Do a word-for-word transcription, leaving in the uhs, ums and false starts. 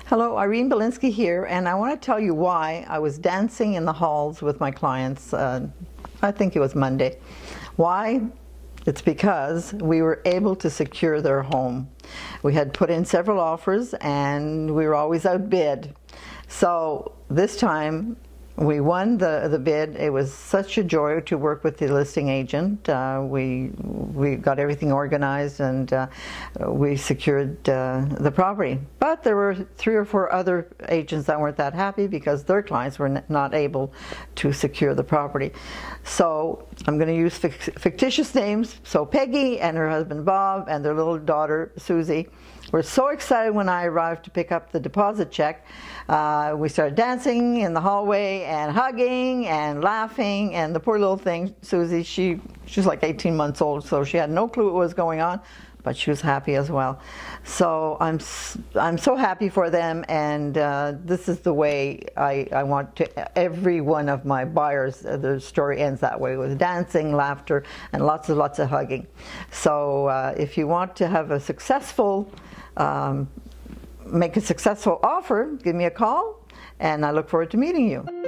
Hello, Irene Bilinski here, and I want to tell you why I was dancing in the halls with my clients, uh, I think it was Monday. Why? It's because we were able to secure their home. We had put in several offers and we were always outbid. So this time we won the, the bid. It was such a joy to work with the listing agent. Uh, we, we got everything organized and uh, we secured uh, the property. But there were three or four other agents that weren't that happy because their clients were not able to secure the property. So I'm going to use fictitious names. So Peggy and her husband Bob and their little daughter Susie were so excited when I arrived to pick up the deposit check. Uh, we started dancing in the hallway and hugging and laughing, and the poor little thing, Susie, she she's like eighteen months old, so she had no clue what was going on, but she was happy as well. So I'm I'm so happy for them, and uh, this is the way I, I want to, every one of my buyers, uh, the story ends that way, with dancing, laughter, and lots and lots of hugging. So uh, if you want to have a successful Um, make a successful offer, give me a call, and I look forward to meeting you.